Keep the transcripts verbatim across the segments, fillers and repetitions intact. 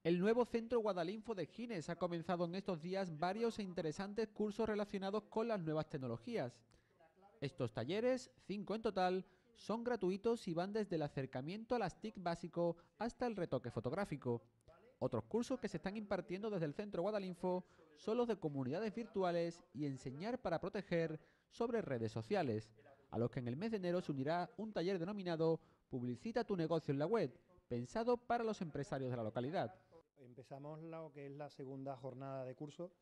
El nuevo Centro Guadalinfo de Gines ha comenzado en estos días varios e interesantes cursos relacionados con las nuevas tecnologías. Estos talleres, cinco en total, son gratuitos y van desde el acercamiento a las T I C básico hasta el retoque fotográfico. Otros cursos que se están impartiendo desde el Centro Guadalinfo son los de comunidades virtuales y enseñar para proteger sobre redes sociales, a los que en el mes de enero se unirá un taller denominado Publicita tu negocio en la web, pensado para los empresarios de la localidad. Empezamos lo que es la segunda jornada de curso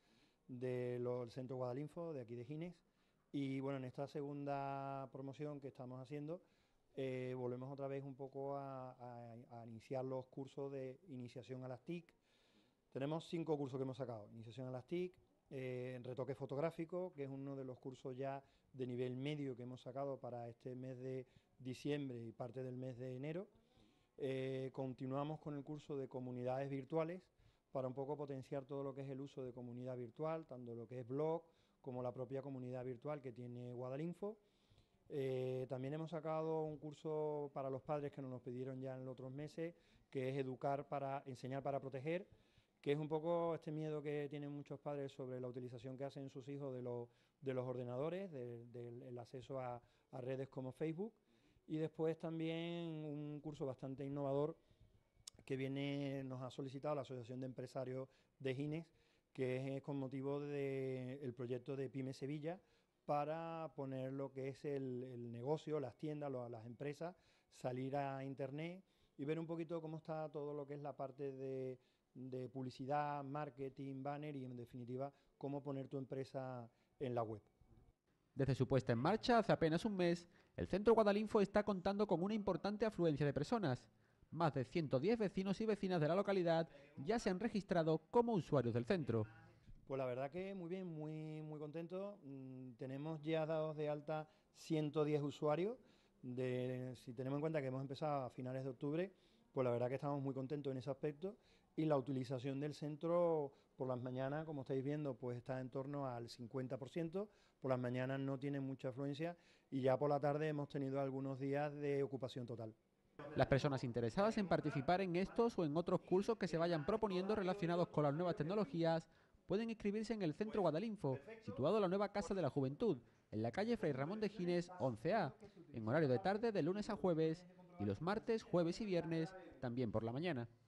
del Centro Guadalinfo, de aquí de Gines, y bueno, en esta segunda promoción que estamos haciendo, eh, volvemos otra vez un poco a, a, a iniciar los cursos de iniciación a las T I C. Tenemos cinco cursos que hemos sacado: iniciación a las T I C, eh, retoque fotográfico, que es uno de los cursos ya de nivel medio que hemos sacado para este mes de diciembre y parte del mes de enero. Eh, continuamos con el curso de comunidades virtuales para un poco potenciar todo lo que es el uso de comunidad virtual, tanto lo que es blog como la propia comunidad virtual que tiene Guadalinfo. Eh, también hemos sacado un curso para los padres que nos lo pidieron ya en los otros meses, que es educar para enseñar para proteger, que es un poco este miedo que tienen muchos padres sobre la utilización que hacen sus hijos de, lo, de los ordenadores, de, del acceso a, a redes como Facebook. Y después también un curso bastante innovador que viene, nos ha solicitado la Asociación de Empresarios de Gines, que es con motivo del proyecto de Pyme Sevilla, para poner lo que es el, el negocio, las tiendas, lo, las empresas, salir a internet y ver un poquito cómo está todo lo que es la parte de, de publicidad, marketing, banner y en definitiva cómo poner tu empresa en la web. Desde su puesta en marcha hace apenas un mes, el Centro Guadalinfo está contando con una importante afluencia de personas. Más de ciento diez vecinos y vecinas de la localidad ya se han registrado como usuarios del centro. Pues la verdad que muy bien, muy, muy contento. Mm, tenemos ya dados de alta ciento diez usuarios. De, si tenemos en cuenta que hemos empezado a finales de octubre, pues la verdad que estamos muy contentos en ese aspecto. Y la utilización del centro por las mañanas, como estáis viendo, pues está en torno al cincuenta por ciento. Por las mañanas no tiene mucha afluencia y ya por la tarde hemos tenido algunos días de ocupación total. Las personas interesadas en participar en estos o en otros cursos que se vayan proponiendo relacionados con las nuevas tecnologías pueden inscribirse en el Centro Guadalinfo, situado en la nueva Casa de la Juventud, en la calle Fray Ramón de Gines once A, en horario de tarde de lunes a jueves y los martes, jueves y viernes también por la mañana.